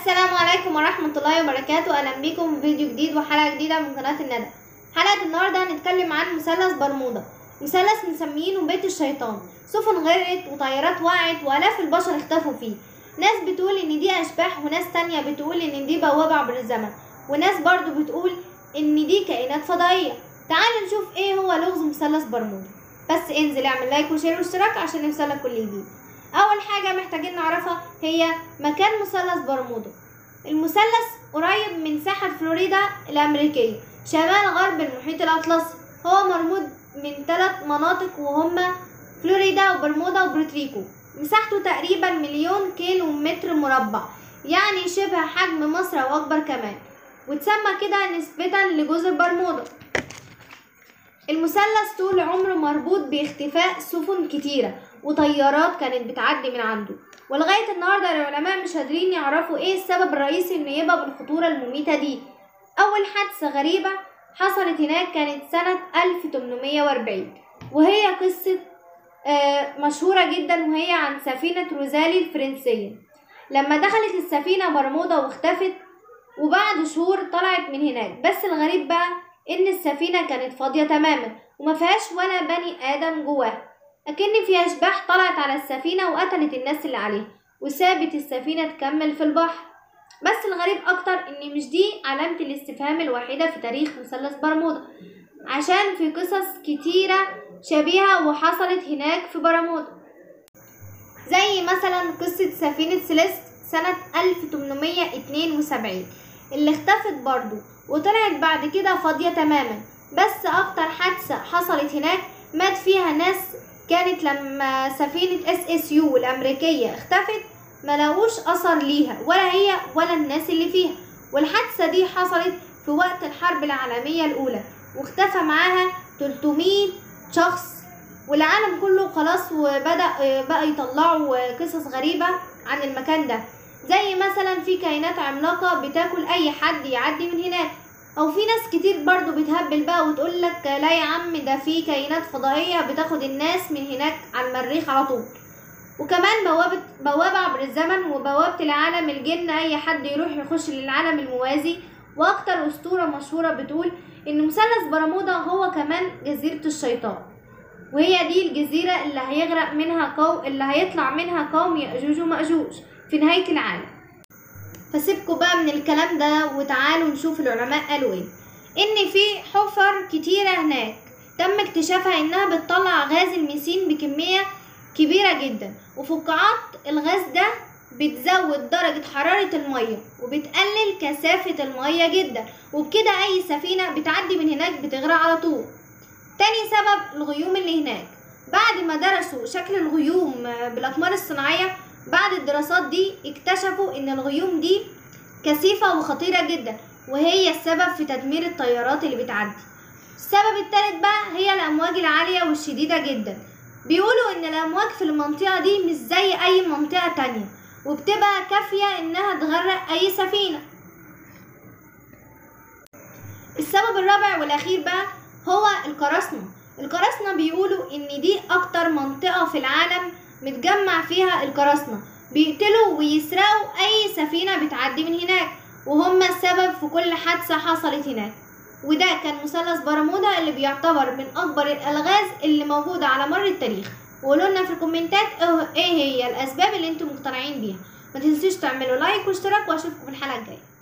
السلام عليكم ورحمة الله وبركاته. أهلا بكم في فيديو جديد وحلقة جديدة من قناة الندى. حلقة النهاردة هنتكلم عن مثلث برمودا، مثلث مسميينه بيت الشيطان. سفن غرقت وطيارات وقعت وآلاف البشر اختفوا فيه. ناس بتقول إن دي أشباح، وناس تانية بتقول إن دي بوابة عبر الزمن، وناس برضو بتقول إن دي كائنات فضائية. تعالوا نشوف إيه هو لغز مثلث برمودا. بس انزل اعمل لايك وشير واشتراك عشان يوصلك كل جديد. أول حاجة محتاجين نعرفها هي مكان مثلث برمودا. المثلث قريب من ساحل فلوريدا الأمريكية شمال غرب المحيط الأطلسي. هو مرمود من 3 مناطق وهما فلوريدا وبرمودا وبورتريكو. مساحته تقريبا 1,000,000 كيلو متر مربع، يعني شبه حجم مصر أو أكبر كمان، وتسمى كده نسبة لجزر برمودا. المثلث طول عمره مربوط باختفاء سفن كتيرة وطيارات كانت بتعدي من عنده، ولغاية النهاردة العلماء مش قادرين يعرفوا ايه السبب الرئيسي انه يبقى بالخطورة المميتة دي. أول حادثة غريبة حصلت هناك كانت سنة 1840، وهي قصة مشهورة جدا، وهي عن سفينة روزالي الفرنسية. لما دخلت السفينة برمودا واختفت، وبعد شهور طلعت من هناك. بس الغريب بقى ان السفينة كانت فاضية تماما ومفيهاش ولا بني آدم جواها، لكن في أشباح طلعت على السفينة وقتلت الناس اللي عليها وسابت السفينة تكمل في البحر. بس الغريب أكتر إن مش دي علامة الاستفهام الوحيدة في تاريخ مثلث برمودا، عشان في قصص كتيرة شبيهة وحصلت هناك في برمودا، زي مثلا قصة سفينة سيليست سنة 1872 اللي اختفت برضو وطلعت بعد كده فاضية تماما. بس أكتر حادثة حصلت هناك مات فيها ناس، كانت لما سفينة SSU الأمريكية اختفت ملاقوش أثر ليها، ولا هي ولا الناس اللي فيها. والحادثة دي حصلت في وقت الحرب العالمية الأولى، واختفى معاها 300 شخص، والعالم كله خلاص بقى يطلعوا قصص غريبة عن المكان ده، زي مثلا في كائنات عملاقة بتاكل أي حد يعدي من هناك، او في ناس كتير برضو بتهبل بقى وتقول لك لا يا عم ده في كائنات فضائية بتاخد الناس من هناك على المريخ على طول. وكمان بوابة عبر الزمن وبوابة العالم الجن، اي حد يروح يخش للعالم الموازي. واكتر اسطورة مشهورة بتقول ان مثلث برمودا هو كمان جزيرة الشيطان، وهي دي الجزيرة اللي هيطلع منها قوم يأجوج ومأجوج في نهاية العالم. فسيبكوا بقى من الكلام ده وتعالوا نشوف العلماء قالوا ايه. ان في حفر كتيرة هناك تم اكتشافها انها بتطلع غاز الميثين بكمية كبيرة جدا، وفقاعات الغاز ده بتزود درجة حرارة المية وبتقلل كثافة المية جدا، وبكده اي سفينة بتعدي من هناك بتغرق على طول. تاني سبب الغيوم اللي هناك. بعد ما درسوا شكل الغيوم بالاقمار الصناعية، بعد الدراسات دي اكتشفوا ان الغيوم دي كثيفة وخطيرة جدا، وهي السبب في تدمير الطيارات اللي بتعدي. السبب الثالث بقى هي الامواج العالية والشديدة جدا. بيقولوا ان الامواج في المنطقة دي مش زي اي منطقة تانية، وبتبقى كافية انها تغرق اي سفينة. السبب الرابع والاخير بقى هو القراصنة. القراصنة بيقولوا ان دي اكتر منطقة في العالم متجمع فيها القراصنة، بيقتلوا ويسرقوا اي سفينة بتعدي من هناك، وهم السبب في كل حادثة حصلت هناك. وده كان مثلث برمودا اللي بيعتبر من اكبر الالغاز اللي موجودة على مر التاريخ. وقولوا لنا في الكومنتات ايه هي الاسباب اللي انتم مقتنعين بيها. ما تنسوش تعملوا لايك واشتراك، واشوفكم في الحلقة الجاية.